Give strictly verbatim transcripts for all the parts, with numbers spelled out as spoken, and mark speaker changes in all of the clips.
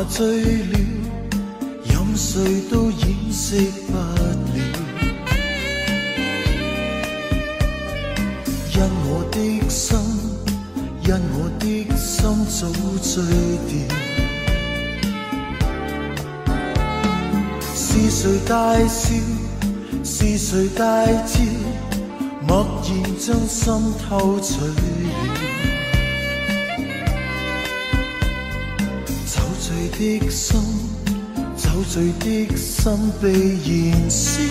Speaker 1: 醉了，任谁都掩饰不了。因我的心，因我的心早醉掉。是谁大笑？是谁大叫？默然将心偷取了。酒醉的心，酒醉的心被燃烧。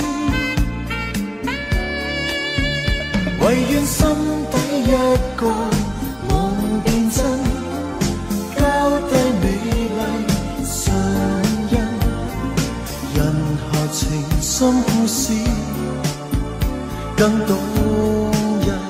Speaker 1: 唯愿心底一个梦變真，交低美麗唇印，人下情深故事更動人。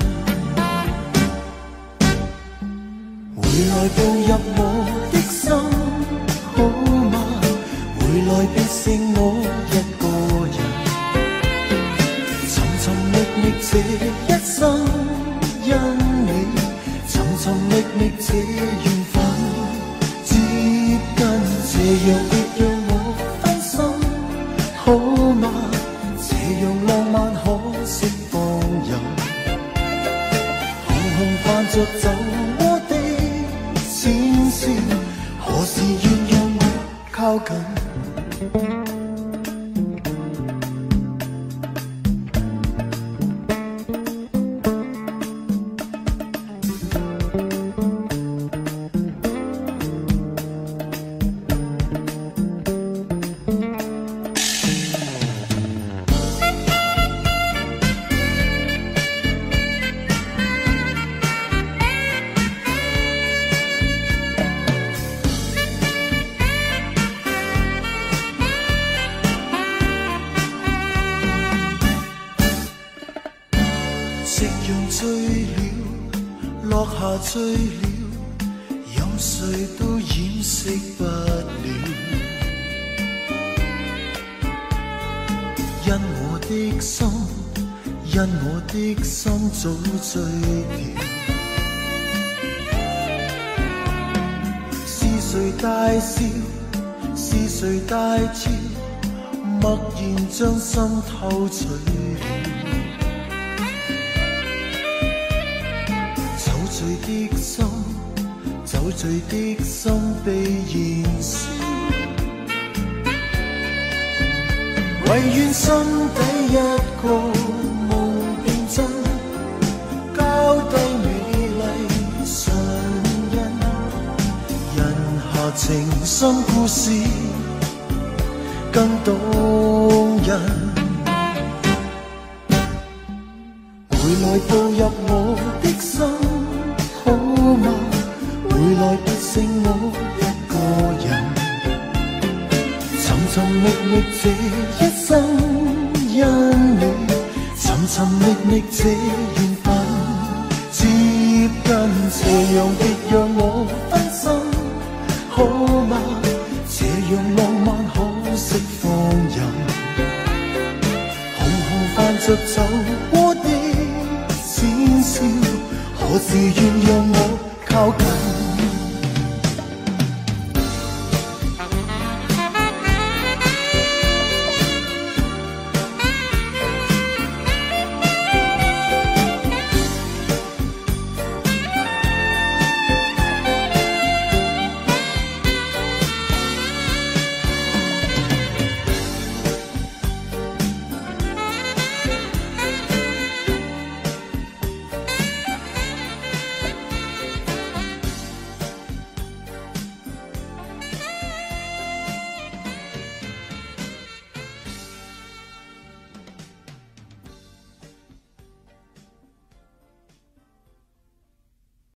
Speaker 1: 回來步入我的心，好嗎？回來別剩我一個人。尋尋覓覓這一生，因你尋尋覓覓這緣分，接近這樣別讓我分心，好嗎？這樣浪漫可釋放人，紅紅泛着酒窩的淺笑，何時願讓我靠近？夕陽醉了，落下醉了，任誰都掩飾不了。因我的心，因我的心早醉掉。是誰大笑？是誰大叫？默然將心偷取了。酒醉的心，酒醉的心被燃燒。唯願心底一個夢變真，交低美麗唇印，人下情深故事更動人。回來步入我的心，好嗎？回來別剩我一個人，尋尋覓覓這一生，因你尋尋覓覓這緣分，接近斜陽別讓我分心，好嗎？這樣浪漫可釋放人，紅紅泛着酒窩的淺笑，何時願讓我靠近？